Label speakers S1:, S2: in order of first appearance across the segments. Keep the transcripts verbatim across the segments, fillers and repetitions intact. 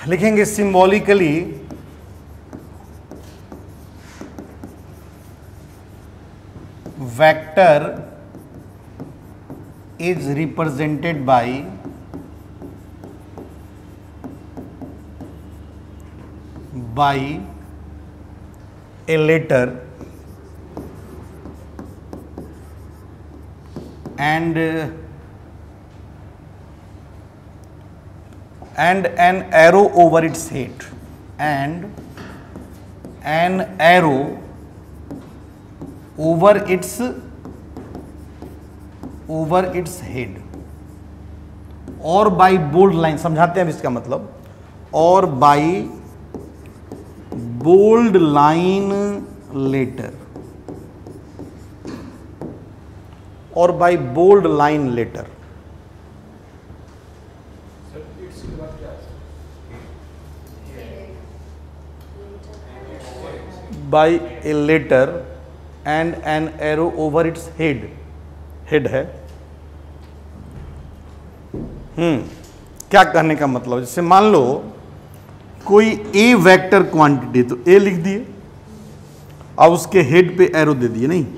S1: लिखेंगे symbolically vector is represented by by a letter and and an arrow over its head and an arrow over its over its head और by bold line, समझाते हैं इसका मतलब, और by bold line letter और by bold line letter. By a letter and an arrow over its head, head है। हम्म क्या कहने का मतलब, जैसे मान लो कोई ए वेक्टर क्वांटिटी, तो ए लिख दिए और उसके हेड पे एरो दे दिए, नहीं,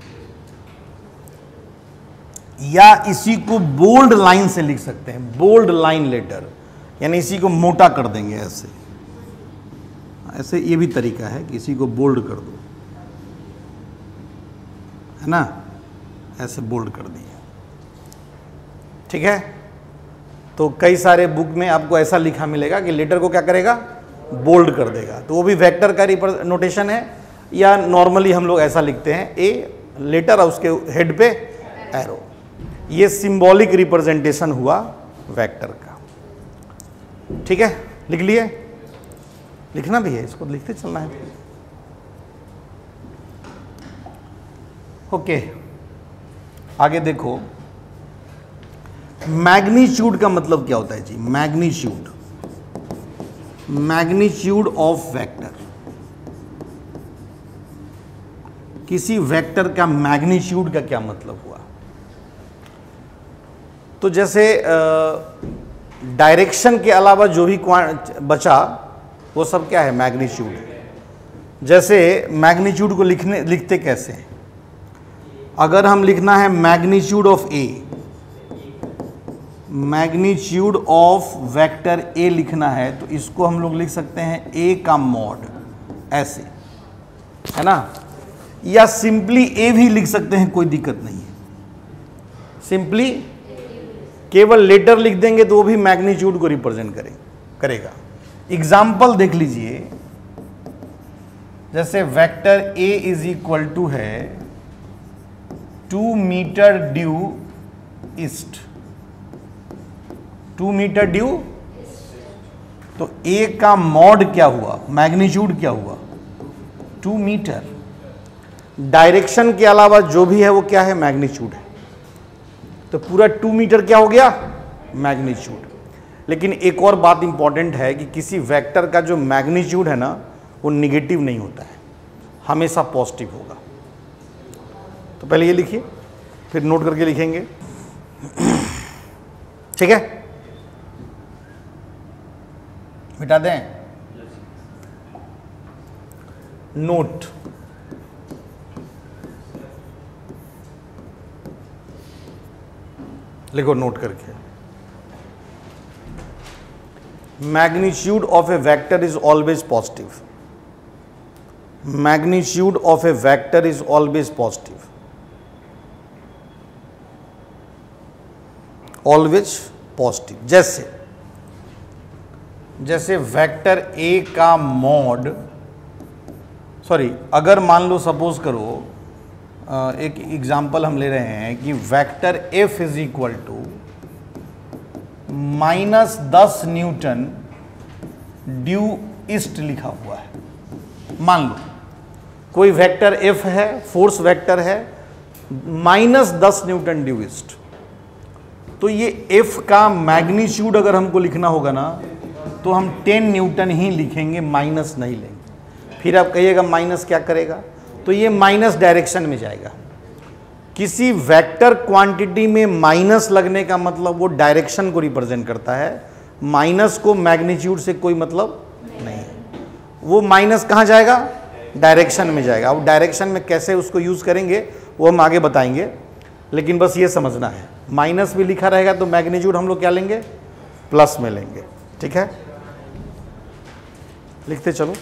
S1: या इसी को बोल्ड लाइन से लिख सकते हैं, बोल्ड लाइन लेटर, यानी इसी को मोटा कर देंगे ऐसे, ऐसे ये भी तरीका है कि इसी को बोल्ड कर दो, है ना, ऐसे बोल्ड कर दिए, ठीक है। तो कई सारे बुक में आपको ऐसा लिखा मिलेगा कि लेटर को क्या करेगा, बोल्ड कर देगा, तो वो भी वेक्टर का नोटेशन है। या नॉर्मली हम लोग ऐसा लिखते हैं, ए लेटर और उसके हेड पे एरो, ये सिंबॉलिक रिप्रेजेंटेशन हुआ वेक्टर का, ठीक है। लिख लिए, लिखना भी है, इसको लिखते चलना है। ओके, आगे देखो, मैग्नीट्यूड का मतलब क्या होता है जी, मैग्नीट्यूड, मैग्नीट्यूड ऑफ वेक्टर, किसी वेक्टर का मैग्नीट्यूड का क्या मतलब हुआ। तो जैसे डायरेक्शन के अलावा जो भी बचा वो सब क्या है, मैग्नीट्यूड। जैसे मैग्नीट्यूड को लिखने लिखते कैसे हैं, अगर हम लिखना है magnitude of A, magnitude of vector A लिखना है, तो इसको हम लोग लिख सकते हैं ए का मॉड, ऐसे, है ना, या सिंपली ए भी लिख सकते हैं, कोई दिक्कत नहीं है। सिंपली केवल लेटर लिख देंगे तो वो भी मैग्नीट्यूड को रिप्रेजेंट करे करेगा। एग्जाम्पल देख लीजिए, जैसे vector A is equal to है two metre due east, two metre due, तो ए का मॉड क्या हुआ, मैग्नीट्यूड क्या हुआ, टू मीटर। डायरेक्शन के अलावा जो भी है वो क्या है, मैग्नीट्यूड है, तो पूरा टू मीटर क्या हो गया, मैग्नीट्यूड। लेकिन एक और बात इंपॉर्टेंट है कि किसी वेक्टर का जो मैग्नीट्यूड है ना, वो निगेटिव नहीं होता है, हमेशा पॉजिटिव होगा। तो पहले ये लिखिए, फिर नोट करके लिखेंगे, ठीक है। मिटा दें, नोट, लिखो नोट करके, magnitude of a vector is always positive, magnitude of a vector is always positive, always positive. जैसे जैसे वेक्टर ए का मॉड, सॉरी, अगर मान लो सपोज करो, एक एग्जाम्पल हम ले रहे हैं कि vector F is equal to minus दस न्यूटन ड्यू ईस्ट लिखा हुआ है। मान लो कोई वेक्टर एफ है, फोर्स वेक्टर है, माइनस दस न्यूटन ड्यू ईस्ट, तो ये एफ का मैग्नीट्यूड अगर हमको लिखना होगा ना, तो हम टेन न्यूटन ही लिखेंगे, माइनस नहीं लेंगे। फिर आप कहिएगा माइनस क्या करेगा, तो ये माइनस डायरेक्शन में जाएगा। किसी वेक्टर क्वांटिटी में माइनस लगने का मतलब वो डायरेक्शन को रिप्रेजेंट करता है, माइनस को मैग्नीट्यूड से कोई मतलब नहीं है। वो माइनस कहाँ जाएगा? डायरेक्शन में जाएगा। अब डायरेक्शन में कैसे उसको यूज़ करेंगे वो हम आगे बताएंगे, लेकिन बस ये समझना है माइनस भी लिखा रहेगा तो मैग्नीट्यूड हम लोग क्या लेंगे? प्लस में लेंगे। ठीक है, लिखते चलो।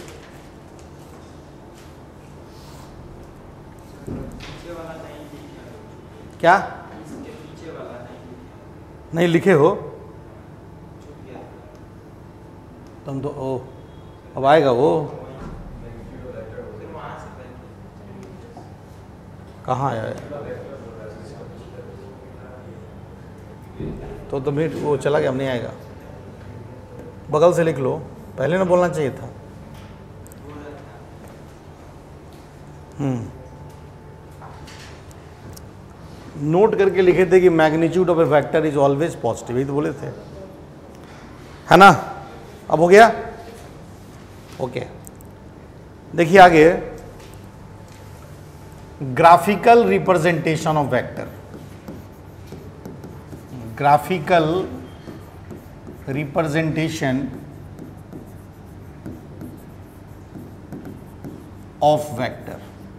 S1: क्या नहीं लिखे हो? तुम तो ओ अब आएगा वो। कहाँ आया है? तो तुम्हें वो चला गया, अब नहीं आएगा। बगल से लिख लो, पहले ना बोलना चाहिए था। हम्म नोट करके लिखे थे कि magnitude of a vector is always positive, ही तो बोले थे, है ना? अब हो गया? ओके, देखिए आगे, graphical representation of vector. Graphical representation of vector.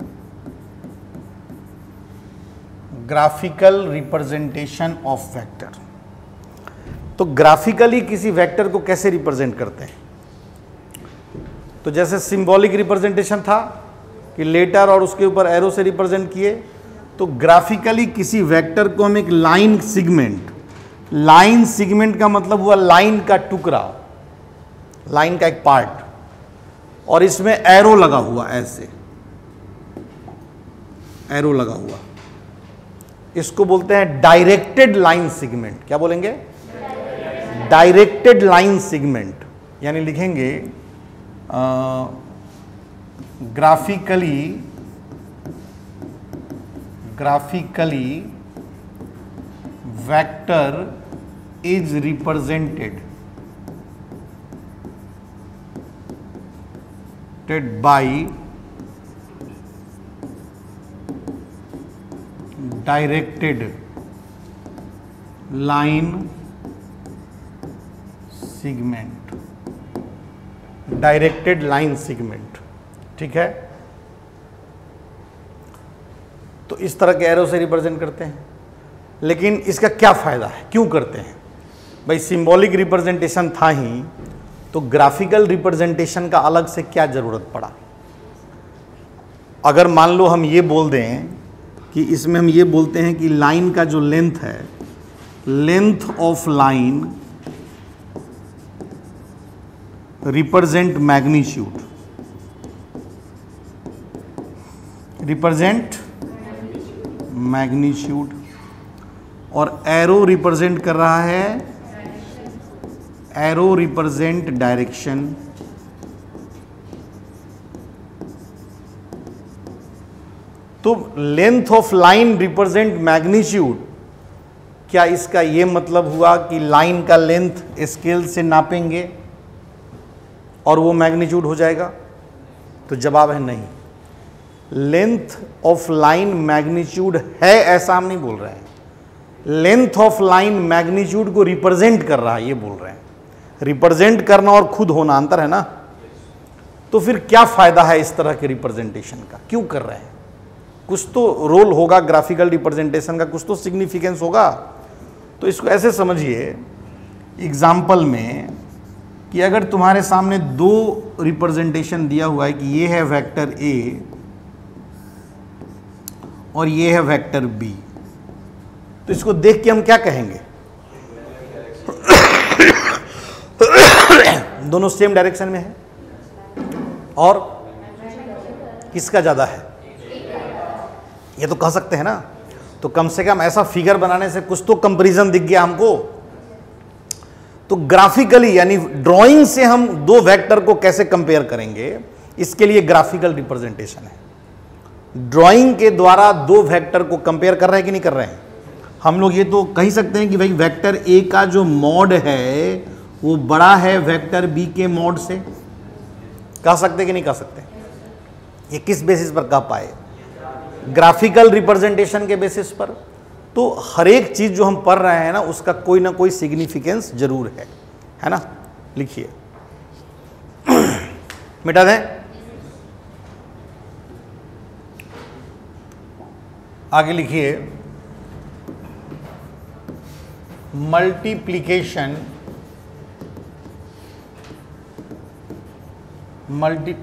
S1: Graphical representation of vector. तो ग्राफिकली किसी वेक्टर को कैसे रिप्रेजेंट करते हैं? तो जैसे सिंबॉलिक रिप्रेजेंटेशन था कि लेटर और उसके ऊपर एरो से रिप्रेजेंट किए, तो ग्राफिकली किसी वेक्टर को हम एक लाइन सेगमेंट, लाइन सेगमेंट का मतलब हुआ लाइन का टुकड़ा, लाइन का एक पार्ट, और इसमें एरो लगा हुआ, ऐसे एरो लगा हुआ, इसको बोलते हैं डायरेक्टेड लाइन सेगमेंट। क्या बोलेंगे? Directed line segment. यानी लिखेंगे graphically graphically vector is represented by directed line segment. Directed line segment, ठीक है? तो इस तरह के एरो से रिप्रेजेंट करते हैं। लेकिन इसका क्या फायदा है, क्यों करते हैं? भाई सिंबॉलिक रिप्रेजेंटेशन था ही, तो ग्राफिकल रिप्रेजेंटेशन का अलग से क्या जरूरत पड़ा? अगर मान लो हम ये बोल दें कि इसमें हम ये बोलते हैं कि लाइन का जो लेंथ है, length of line represent magnitude, represent magnitude, और एरो रिप्रेजेंट कर रहा है, एरो रिप्रेजेंट डायरेक्शन। तो length of line represent magnitude, क्या इसका ये मतलब हुआ कि लाइन का लेंथ स्केल से नापेंगे और वो मैग्नीट्यूड हो जाएगा? तो जवाब है नहीं। लेंथ ऑफ लाइन मैग्नीट्यूड है ऐसा हम नहीं बोल रहे हैं, लेंथ ऑफ लाइन मैग्नीट्यूड को रिप्रेजेंट कर रहा है ये बोल रहे हैं। रिप्रेजेंट करना और खुद होना अंतर है ना। तो फिर क्या फायदा है इस तरह के रिप्रेजेंटेशन का, क्यों कर रहे हैं? कुछ तो रोल होगा ग्राफिकल रिप्रेजेंटेशन का, कुछ तो सिग्निफिकेंस होगा। तो इसको ऐसे समझिए एग्जाम्पल में कि अगर तुम्हारे सामने दो रिप्रेजेंटेशन दिया हुआ है कि ये है वेक्टर ए और ये है वेक्टर बी, तो इसको देख के हम क्या कहेंगे? दोनों सेम डायरेक्शन में है, और किसका ज्यादा है ये तो कह सकते हैं ना। तो कम से कम ऐसा फिगर बनाने से कुछ तो कंपैरिजन दिख गया हमको। तो ग्राफिकली यानी ड्राइंग से हम दो वेक्टर को कैसे कंपेयर करेंगे, इसके लिए ग्राफिकल रिप्रेजेंटेशन है। ड्राइंग के द्वारा दो वेक्टर को कंपेयर कर रहे हैं कि नहीं कर रहे हैं? हम लोग ये तो कह सकते हैं कि भाई वेक्टर ए का जो मॉड है वो बड़ा है वेक्टर बी के मॉड से, कह सकते कि नहीं कह सकते? ये किस बेसिस पर कह पाए? ग्राफिकल रिप्रेजेंटेशन के बेसिस पर। तो हर एक चीज जो हम पढ़ रहे हैं ना उसका कोई ना कोई सिग्निफिकेंस जरूर है, है ना, लिखिए, मिटा दें। आगे लिखिए, मल्टीप्लिकेशन मल्टी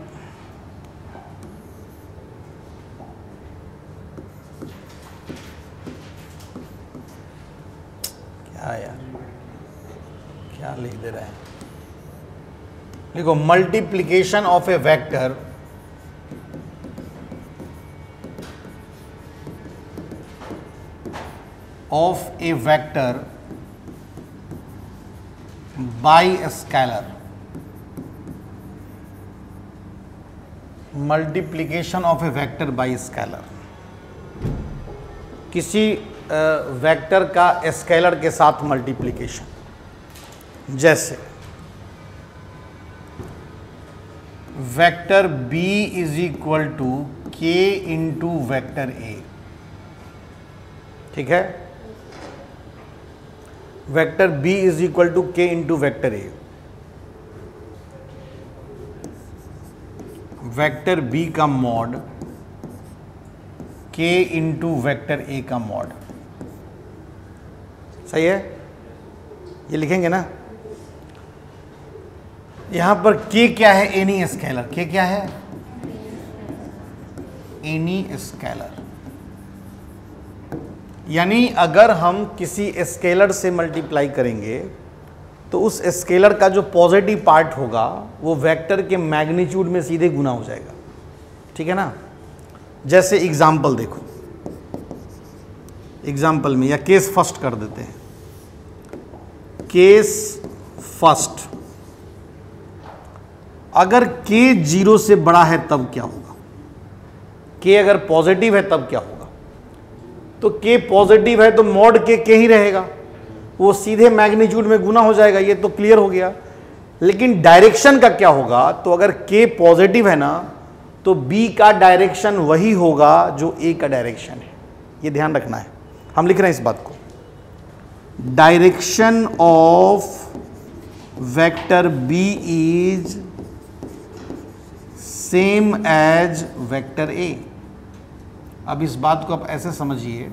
S1: क्या यार, क्या लिख दे रहा है, लिखो multiplication of a vector of a vector by scalar, multiplication of a vector by scalar, किसी वेक्टर का स्केलर के साथ मल्टीप्लिकेशन। जैसे vector b is equal to K into vector a, ठीक है, vector b is equal to K into vector a, vector b का mod k into vector a का mod, सही है, ये लिखेंगे ना। यहां पर k क्या है, एनी स्केलर, k क्या है, एनी स्केलर, यानी अगर हम किसी स्केलर से मल्टीप्लाई करेंगे तो उस स्केलर का जो पॉजिटिव पार्ट होगा वो वेक्टर के मैग्नीट्यूड में सीधे गुना हो जाएगा, ठीक है ना। जैसे एग्जाम्पल देखो, एग्जाम्पल में या केस फर्स्ट कर देते हैं, केस फर्स्ट, अगर k जीरो से बड़ा है तब क्या होगा, k अगर पॉजिटिव है तब क्या होगा, तो k पॉजिटिव है तो मॉड k k ही रहेगा, वो सीधे मैग्नीट्यूड में गुना हो जाएगा, ये तो क्लियर हो गया। लेकिन डायरेक्शन का क्या होगा, तो अगर k पॉजिटिव है ना तो b का डायरेक्शन वही होगा जो a का डायरेक्शन है, ये ध्यान रखना है, हम लिख रहे हैं इस बात को। Direction of vector b is same as vector a। अब इस बात को आप ऐसे समझिए,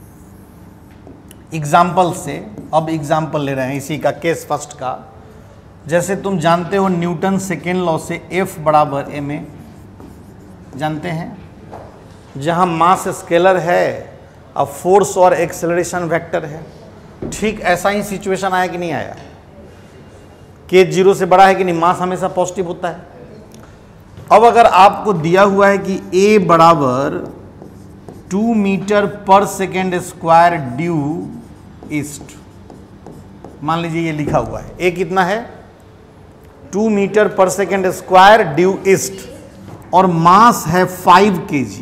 S1: एग्जाम्पल से, अब एग्जाम्पल ले रहे हैं इसी का, केस फर्स्ट का। जैसे तुम जानते हो न्यूटन सेकेंड लॉ से F बराबर m a, जानते हैं, जहां मास स्केलर है अब फोर्स और एक्सेलरेशन वेक्टर है। ठीक ऐसा ही सिचुएशन आया कि नहीं आया, k जीरो से बड़ा है कि नहीं, मास हमेशा पॉजिटिव होता है। अब अगर आपको दिया हुआ है कि a बराबर टू मीटर पर सेकेंड स्क्वायर ड्यू ईस्ट, मान लीजिए ये लिखा हुआ है, a कितना है, टू मीटर पर सेकेंड स्क्वायर ड्यू ईस्ट, और मास है फाइव केजी,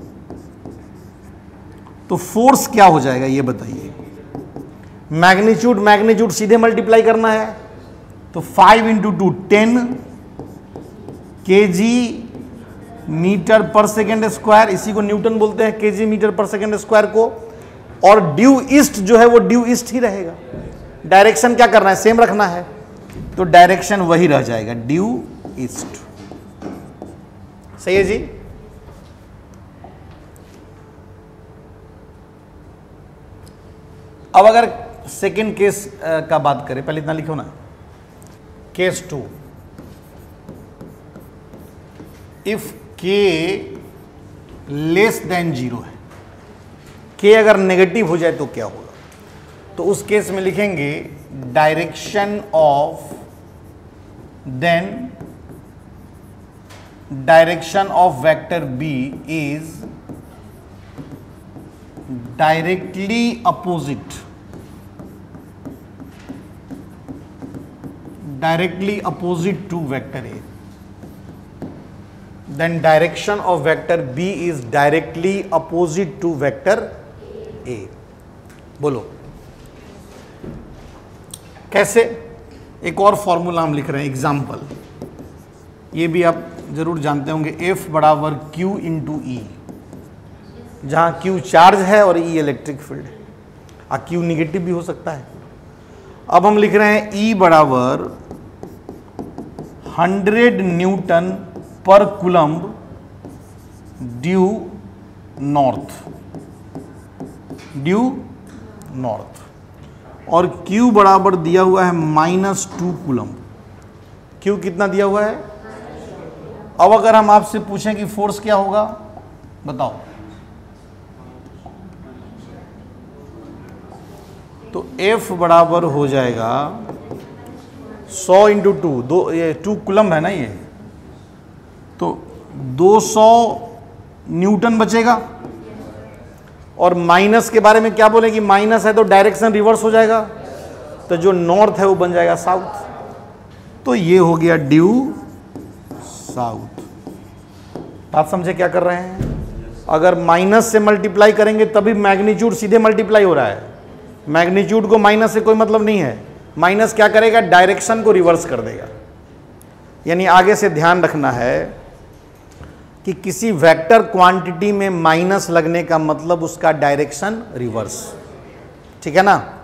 S1: तो फोर्स क्या हो जाएगा ये बताइए। मैग्नीट्यूड मैग्नीट्यूड सीधे मल्टीप्लाई करना है, तो five into two ten K G metre पर सेकेंड स्क्वायर, इसी को न्यूटन बोलते हैं, केजी मीटर पर सेकेंड स्क्वायर को, और ड्यू ईस्ट जो है वो ड्यू ईस्ट ही रहेगा। डायरेक्शन क्या करना है, सेम रखना है, तो डायरेक्शन वही रह जाएगा, ड्यू ईस्ट। सही है जी। अब अगर सेकेंड केस का बात करें, पहले इतना लिखो ना, case two, if K less than zero है, के अगर नेगेटिव हो जाए तो क्या होगा, तो उस केस में लिखेंगे direction of, then direction of vector B is directly opposite, directly opposite to vector A, then direction of vector b is directly opposite to vector a। बोलो कैसे, एक और फॉर्मूला हम लिख रहे हैं, एग्जाम्पल, ये भी आप जरूर जानते होंगे, F बराबर Q इंटू ई, जहाँ Q चार्ज है और E इलेक्ट्रिक फील्ड है, और Q निगेटिव भी हो सकता है। अब हम लिख रहे हैं E बराबर हंड्रेड न्यूटन पर coulomb due north, due north, और Q बराबर दिया हुआ है माइनस टू कूलम्ब। Q कितना दिया हुआ है? अब अगर हम आपसे पूछें कि फोर्स क्या होगा, बताओ। तो F बराबर हो जाएगा सौ इंटू टू, दो, ये टू कूलम्ब है ना ये, तो दो सौ न्यूटन बचेगा। और माइनस के बारे में क्या बोले कि माइनस है तो डायरेक्शन रिवर्स हो जाएगा, तो जो नॉर्थ है वो बन जाएगा साउथ। तो ये हो गया ड्यू साउथ। आप समझे क्या कर रहे हैं? अगर माइनस से मल्टीप्लाई करेंगे तभी मैग्नीट्यूड सीधे मल्टीप्लाई हो रहा है, मैग्नीट्यूड को माइनस से कोई मतलब नहीं है। माइनस क्या करेगा? डायरेक्शन को रिवर्स कर देगा। यानी आगे से ध्यान रखना है कि किसी वेक्टर क्वांटिटी में माइनस लगने का मतलब उसका डायरेक्शन रिवर्स, ठीक है ना।